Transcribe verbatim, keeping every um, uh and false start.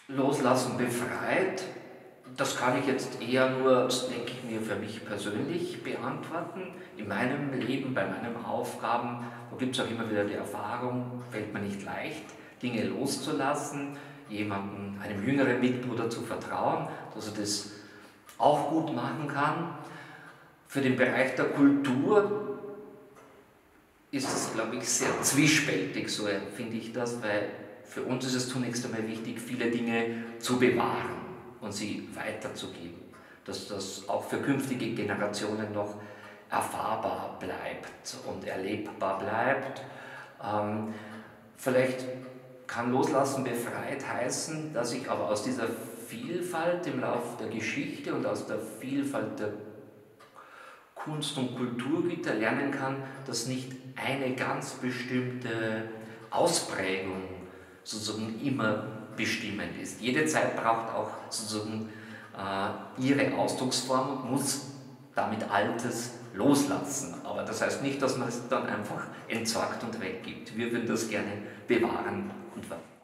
Loslassen befreit, das kann ich jetzt eher nur, das denke ich mir, für mich persönlich beantworten. In meinem Leben, bei meinen Aufgaben, da gibt es auch immer wieder die Erfahrung, fällt mir nicht leicht, Dinge loszulassen, jemandem, einem jüngeren Mitbruder zu vertrauen, dass er das auch gut machen kann. Für den Bereich der Kultur ist es, glaube ich, sehr zwiespältig, so finde ich das, weil für uns ist es zunächst einmal wichtig, viele Dinge zu bewahren und sie weiterzugeben, dass das auch für künftige Generationen noch erfahrbar bleibt und erlebbar bleibt. Ähm, vielleicht kann Loslassen befreit heißen, dass ich aber aus dieser Vielfalt im Laufe der Geschichte und aus der Vielfalt der Kunst- und Kulturgüter lernen kann, dass nicht eine ganz bestimmte Ausprägung sozusagen immer bestimmend ist. Jede Zeit braucht auch sozusagen äh, ihre Ausdrucksform und muss damit Altes loslassen. Aber das heißt nicht, dass man es dann einfach entsorgt und weggibt. Wir würden das gerne bewahren und